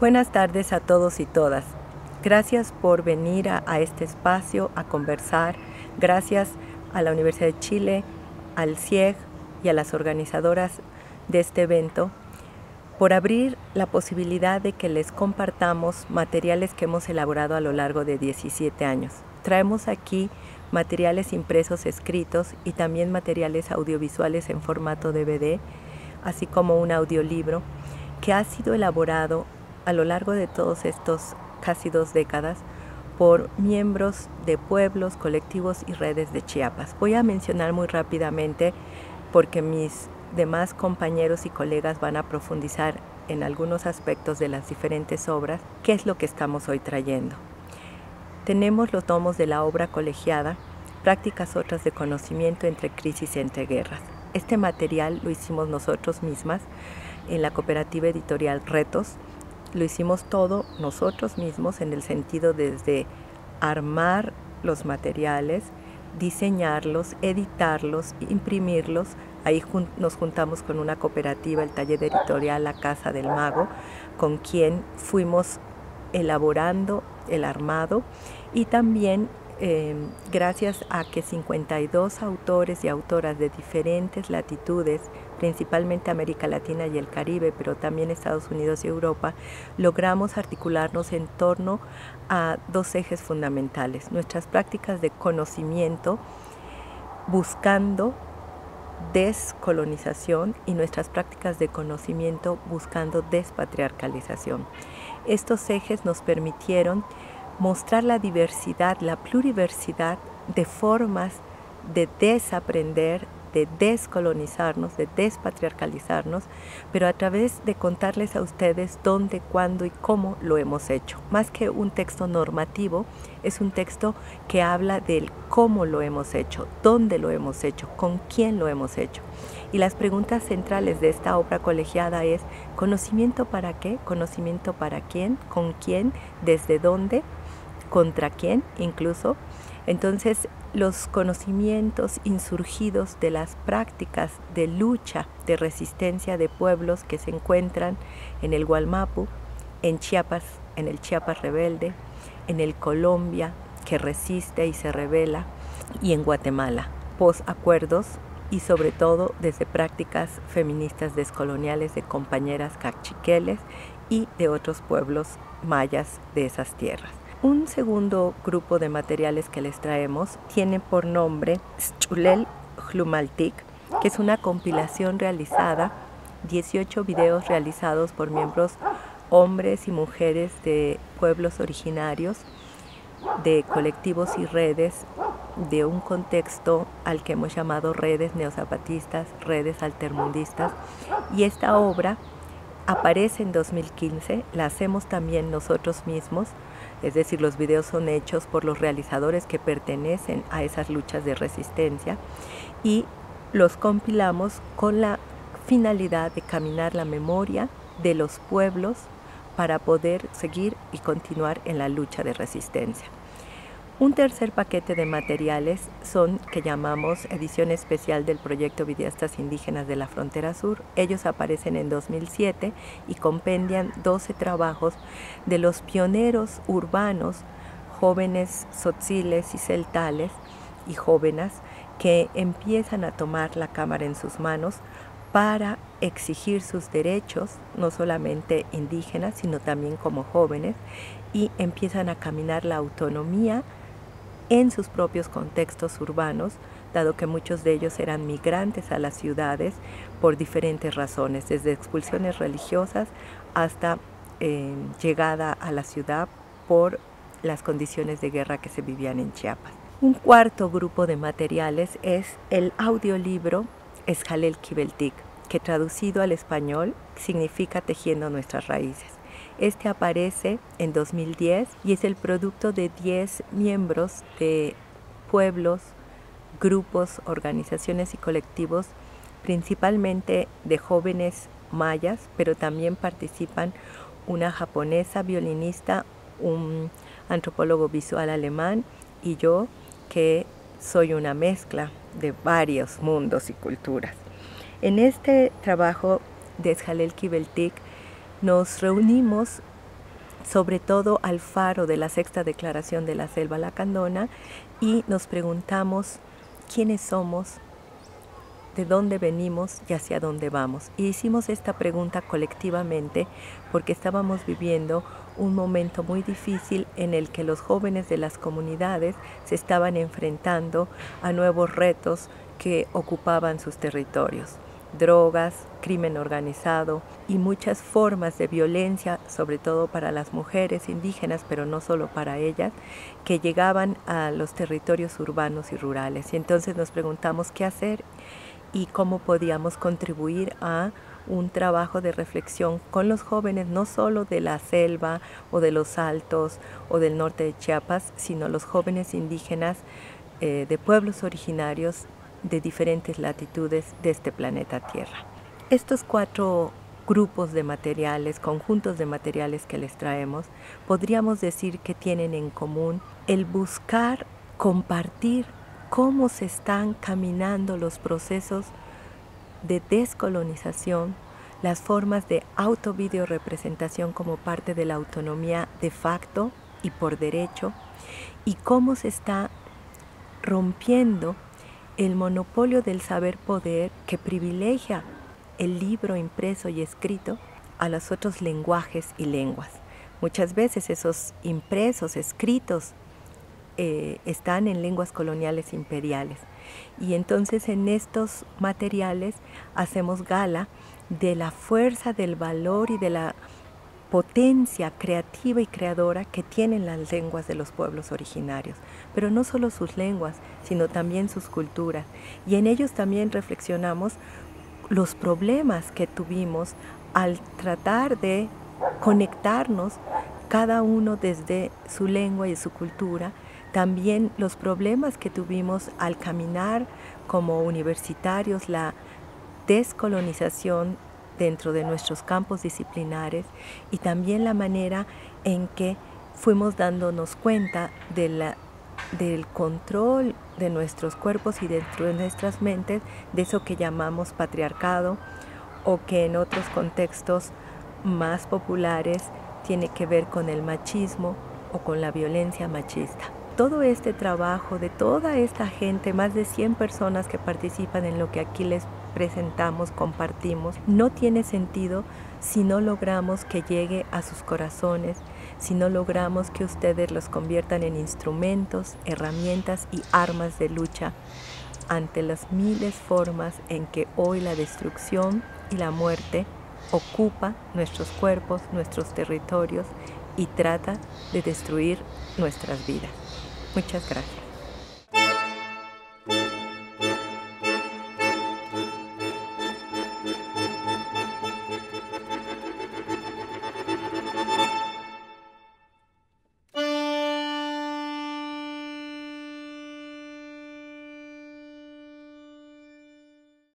Buenas tardes a todos y todas. Gracias por venir a este espacio a conversar. Gracias a la Universidad de Chile, al CIEG y a las organizadoras de este evento por abrir la posibilidad de que les compartamos materiales que hemos elaborado a lo largo de 17 años. Traemos aquí materiales impresos escritos y también materiales audiovisuales en formato DVD, así como un audiolibro que ha sido elaborado a lo largo de todos estos casi 2 décadas por miembros de pueblos, colectivos y redes de Chiapas. Voy a mencionar muy rápidamente porque mis demás compañeros y colegas van a profundizar en algunos aspectos de las diferentes obras, qué es lo que estamos hoy trayendo. Tenemos los tomos de la obra colegiada, Prácticas otras de conocimiento entre crisis y entre guerras. Este material lo hicimos nosotros mismas en la cooperativa editorial Retos. Lo hicimos todo nosotros mismos en el sentido desde armar los materiales, diseñarlos, editarlos, imprimirlos. Ahí nos juntamos con una cooperativa, el taller editorial La Casa del Mago, con quien fuimos elaborando el armado y también gracias a que 52 autores y autoras de diferentes latitudes, principalmente América Latina y el Caribe, pero también Estados Unidos y Europa, logramos articularnos en torno a 2 ejes fundamentales: nuestras prácticas de conocimiento buscando descolonización y nuestras prácticas de conocimiento buscando despatriarcalización. Estos ejes nos permitieron mostrar la diversidad, la pluriversidad de formas de desaprender, de descolonizarnos, de despatriarcalizarnos, pero a través de contarles a ustedes dónde, cuándo y cómo lo hemos hecho. Más que un texto normativo, es un texto que habla del cómo lo hemos hecho, dónde lo hemos hecho, con quién lo hemos hecho. Y las preguntas centrales de esta obra colegiada es: ¿conocimiento para qué? ¿Conocimiento para quién? ¿Con quién? ¿Desde dónde? ¿Contra quién incluso? Entonces, los conocimientos insurgidos de las prácticas de lucha, de resistencia de pueblos que se encuentran en el Gualmapu, en Chiapas, en el Chiapas rebelde, en el Colombia que resiste y se rebela, y en Guatemala, posacuerdos, y sobre todo desde prácticas feministas descoloniales de compañeras cachiqueles y de otros pueblos mayas de esas tierras. Un segundo grupo de materiales que les traemos tiene por nombre Xchulel Xlumaltic, que es una compilación realizada, 18 videos realizados por miembros hombres y mujeres de pueblos originarios, de colectivos y redes, de un contexto al que hemos llamado redes neozapatistas, redes altermundistas, y esta obra aparece en 2015, la hacemos también nosotros mismos, es decir, los videos son hechos por los realizadores que pertenecen a esas luchas de resistencia y los compilamos con la finalidad de caminar la memoria de los pueblos para poder seguir y continuar en la lucha de resistencia. Un tercer paquete de materiales son que llamamos edición especial del proyecto Videastas Indígenas de la Frontera Sur. Ellos aparecen en 2007 y compendian 12 trabajos de los pioneros urbanos, jóvenes tzotziles y celtales y jóvenes que empiezan a tomar la cámara en sus manos para exigir sus derechos, no solamente indígenas, sino también como jóvenes, y empiezan a caminar la autonomía en sus propios contextos urbanos, dado que muchos de ellos eran migrantes a las ciudades por diferentes razones, desde expulsiones religiosas hasta llegada a la ciudad por las condiciones de guerra que se vivían en Chiapas. Un cuarto grupo de materiales es el audiolibro Xjalel Kibeltic, que traducido al español significa Tejiendo nuestras raíces. Este aparece en 2010 y es el producto de 10 miembros de pueblos, grupos, organizaciones y colectivos, principalmente de jóvenes mayas, pero también participan una japonesa violinista, un antropólogo visual alemán y yo, que soy una mezcla de varios mundos y culturas. En este trabajo de Xjalel Kibeltic nos reunimos sobre todo al faro de la Sexta Declaración de la Selva Lacandona, y nos preguntamos quiénes somos, de dónde venimos y hacia dónde vamos. Y hicimos esta pregunta colectivamente porque estábamos viviendo un momento muy difícil en el que los jóvenes de las comunidades se estaban enfrentando a nuevos retos que ocupaban sus territorios: drogas, crimen organizado y muchas formas de violencia, sobre todo para las mujeres indígenas, pero no solo para ellas, que llegaban a los territorios urbanos y rurales. Y entonces nos preguntamos qué hacer y cómo podíamos contribuir a un trabajo de reflexión con los jóvenes, no solo de la selva o de los Altos o del norte de Chiapas, sino los jóvenes indígenas de pueblos originarios de diferentes latitudes de este planeta Tierra. Estos 4 grupos de materiales, conjuntos de materiales que les traemos, podríamos decir que tienen en común el buscar compartir cómo se están caminando los procesos de descolonización, las formas de auto-videorepresentación como parte de la autonomía de facto y por derecho, y cómo se está rompiendo el monopolio del saber-poder que privilegia el libro impreso y escrito a los otros lenguajes y lenguas. Muchas veces esos impresos, escritos, están en lenguas coloniales imperiales. Y entonces en estos materiales hacemos gala de la fuerza, del valor y de la potencia creativa y creadora que tienen las lenguas de los pueblos originarios, pero no solo sus lenguas, sino también sus culturas. Y en ellos también reflexionamos los problemas que tuvimos al tratar de conectarnos cada uno desde su lengua y su cultura, también los problemas que tuvimos al caminar como universitarios, la descolonización dentro de nuestros campos disciplinares, y también la manera en que fuimos dándonos cuenta del control de nuestros cuerpos y dentro de nuestras mentes de eso que llamamos patriarcado, o que en otros contextos más populares tiene que ver con el machismo o con la violencia machista. Todo este trabajo de toda esta gente, más de 100 personas que participan en lo que aquí les presentamos, compartimos, no tiene sentido si no logramos que llegue a sus corazones, si no logramos que ustedes los conviertan en instrumentos, herramientas y armas de lucha ante las miles formas en que hoy la destrucción y la muerte ocupa nuestros cuerpos, nuestros territorios y trata de destruir nuestras vidas. Muchas gracias.